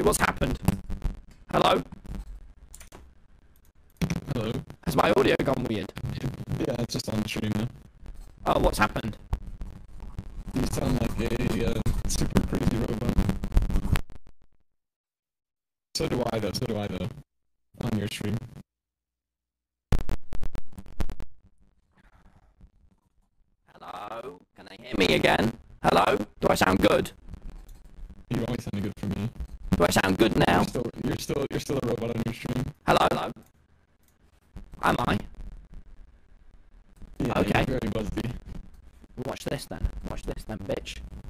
what's happened? Hello? Hello. Has my audio gone weird? Yeah, it's just on stream now. Oh, what's happened? You sound like a super crazy robot. So do I though. On your stream. Hello? Can they hear me again? Hello? Do I sound good? You always sound good for me. Do I sound good now? You're still a robot on your stream. Hello? Hello? Am I? Yeah, okay. You're very buzzy. Watch this then, bitch.